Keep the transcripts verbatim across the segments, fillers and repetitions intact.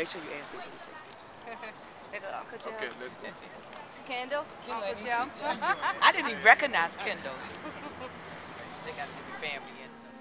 Make sure you ask me to take pictures. There go Uncle Joe. Okay, let's go. Kendall, Kendall, I Uncle didn't Joe. see Kendall. I didn't even recognize Kendall. They got to get the family in. So.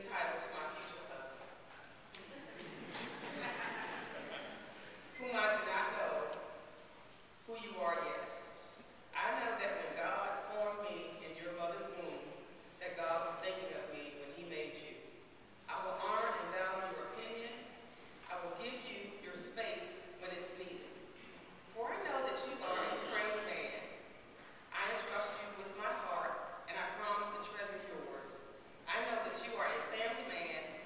title to my future husband, whom I do not know who you are yet. I know that when God formed me in your mother's womb, that God was thinking of me when he made you. I will honor and value your opinion. I will give you your space when it's needed. For I know that you are a praying man. I entrust you with my heart, and I promise to treasure yours. I know that you are a family man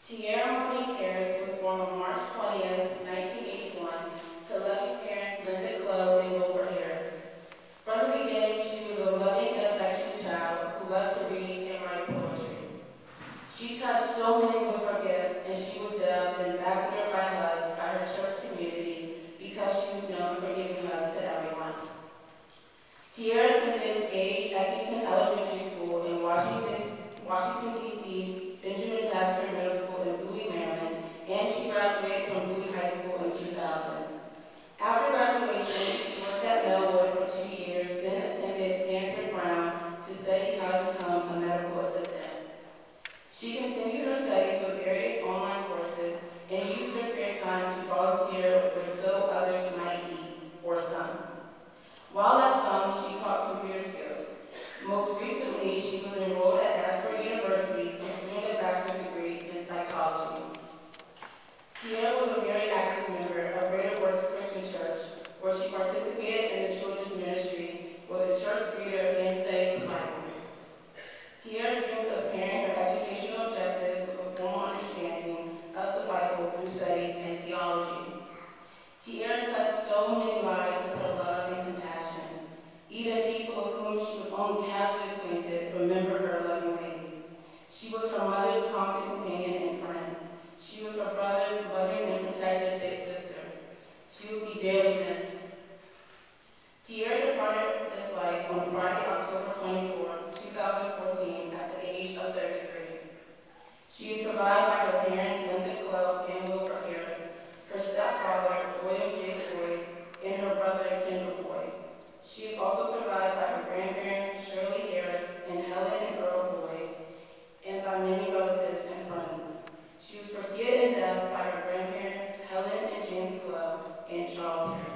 Tierra Monique Harris was born on March twentieth, nineteen eighty-one, to loving parents Linda Clove and Wilbur Harris. From the beginning, she was a loving and affectionate child who loved to read and write poetry. She touched so many with her gifts, and she was dubbed the ambassador by hugs by her church community because she was known for giving hugs to everyone. Tierra attended Gage Eckington Elementary School in Washington, Washington D C, Benjamin Tasker Middle School in Bowie, Maryland, and she graduated from Bowie High School in two thousand. After graduation, she worked at Millwood for two years, then attended Sanford Brown to study how to become a medical assistant. She continued her studies with various online courses and used her spare time to volunteer with so others might eat, or some. While at some, she taught computer skills. Most recently, she was enrolled at Ashford University, pursuing a bachelor's degree in psychology. Tierra was a very active member of Greater Works Christian Church, where she participated in the children's ministry, was a church reader, and studied the Bible. Tierra dreamed of pairing her educational objectives with a formal understanding of the Bible through studies in theology. Tierra touched so many lives with her love and compassion. Even people with whom she was only casually acquainted remember her loving ways. She was her mother's constant companion and friend. She was her brother's loving and protective big sister. She would be dearly missed. Tierra departed this life on Friday, October twenty-fourth, two thousand fourteen, at the age of thirty-three. She is survived by her parents, Linda Clove and Wilbur Harris, her stepfather, William J. Boyd, and her brother, Kendall Boyd. She is also survived by her grandparents, Shirley Harris and Helen and Earl Boyd, and by many relatives and friends. She was preceded in death by her grandparents, Helen and James Clove, and Charles Harris.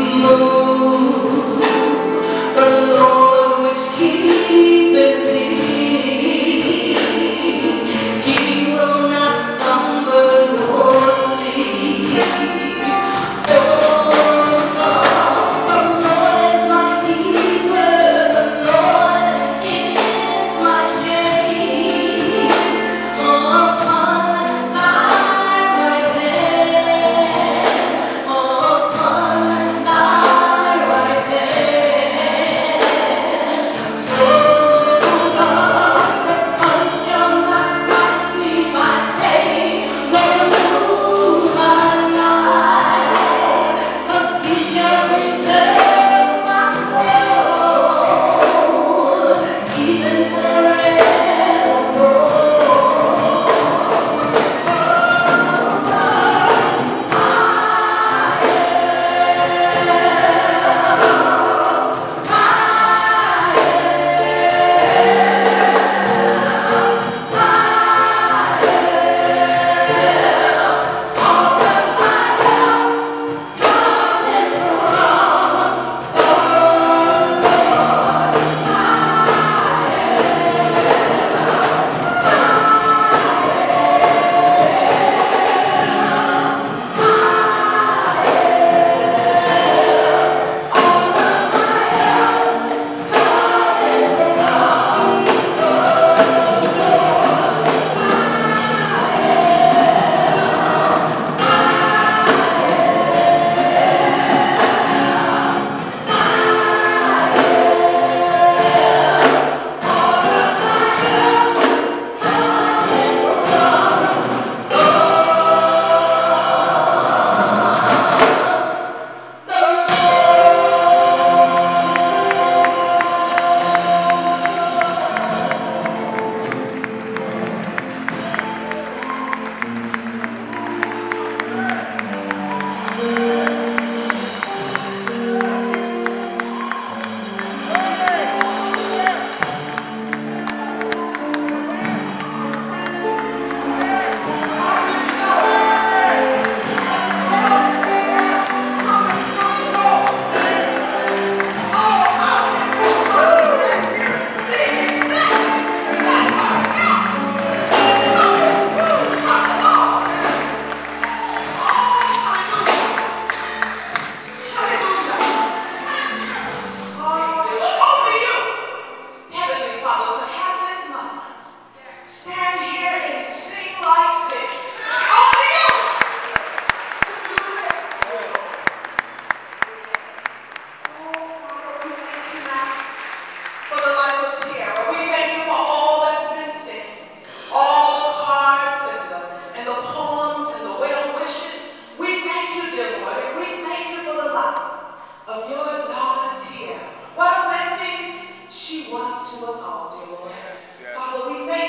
The Lord which keepeth thee.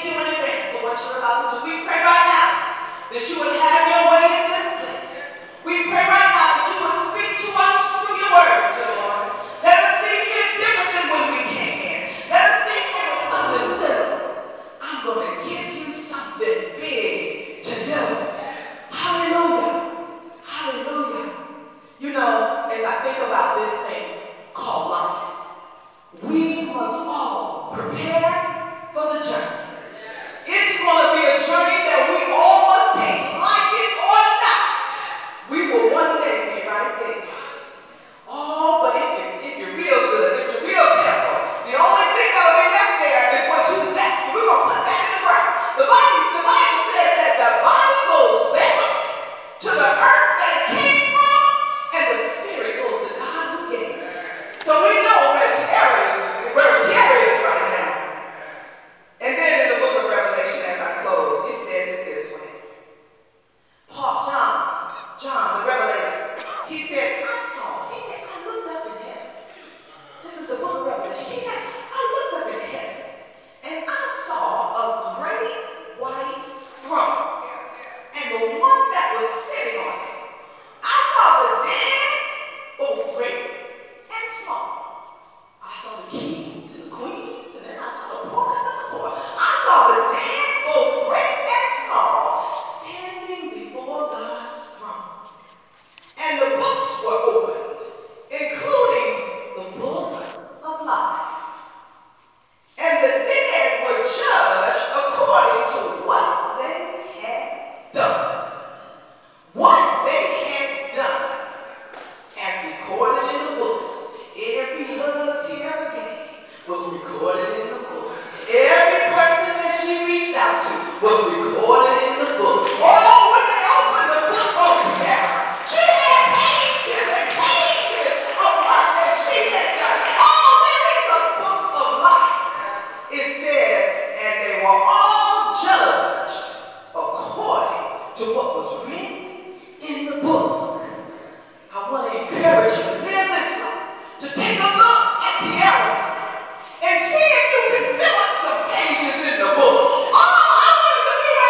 thank you in advance for what you're about to do. We pray right now that you would have your way in this place. We pray right now that you would speak to us through your word, dear Lord. Let us speak here different than when we came in. Let us speak here with something little. I'm going to give you something big to do. Hallelujah. Hallelujah. You know, as I think about this thing called life, we must all prepare for the journey. It's going to be a journey that we all must take, like it or not. We will one day be right there. Oh, but if, you, if you're real good, if you're real careful, the only thing that will be left there is what you left. We're going to put that in the ground. The Bible, the Bible says that the body goes back to the earth that it came from, and the spirit goes to God who gave it. So we know where Terry is, where Terry is right now. And then in the book of Revelation, as I close, it says it this way. Paul, John, John, the Revelator, he said, I saw, he said, I looked up in heaven. This is the book of Revelation. He said, I looked up in heaven, and I saw a great white throne, and the one that was sitting on it. I saw the dead, both great and small. I saw the kings and the queens, and then I saw the poorest of the poor. I saw the dead, both great and small, standing before God's throne. And the books were opened, including the book of life. And the dead were judged according to what they had done. What they had done, as recorded in the books. Every hug Tiara gave was recorded in the book. Every person that she reached out to was recorded in the book. Oh, when they opened the book of Tiara, she had pages and pages of work that she had done. Oh, there is a book of life. It says, and they were all judged according to what was written in the book. I want to encourage you to live this life, to take a look at Tiara's life and see if you can fill up some pages in the book. Oh, I want you to be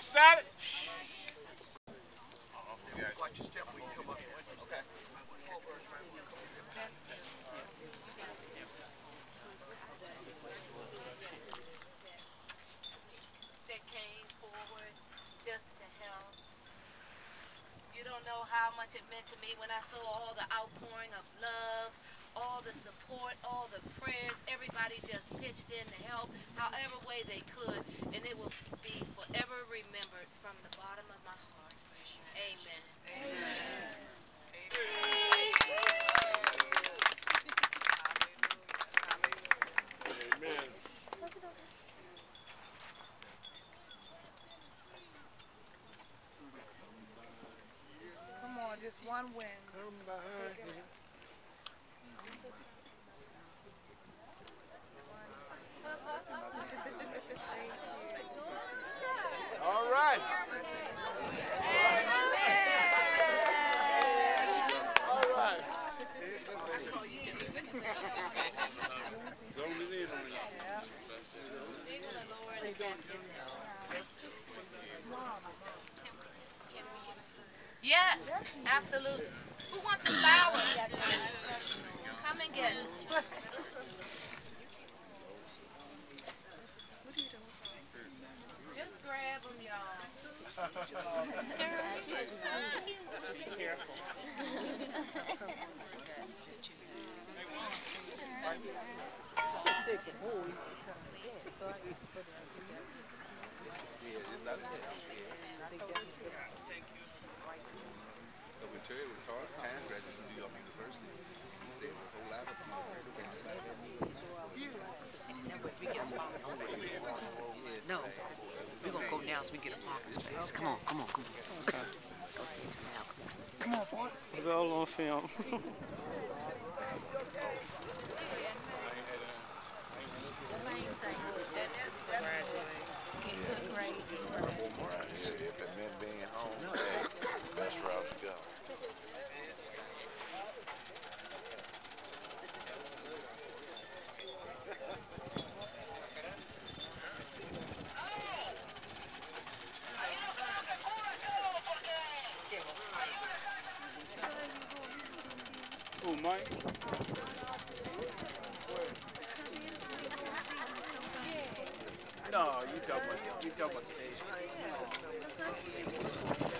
Savage. Watch your step when you come up here. Okay. That came forward just to help. You don't know how much it meant to me when I saw all the outpouring of love, all the support, all the prayers. Everybody just pitched in to help however way they could, and it will be forever remembered from the bottom of my heart. Amen. Amen. Amen. Come on, just one win. Come behind me. All right. All right. Go to the end on Yes, absolutely. Who wants a flower? Come and get it. Just grab them, y'all. Be careful. Terry was taught time graduate from New York University. He said his whole life of No, we're going to go now so we get a parking space. Come on, come on, come on. Okay. Go see it now. Come on, boy. We're all on film. if it meant being home, best route to go. Oh, Mike. No, you talking about you talking about the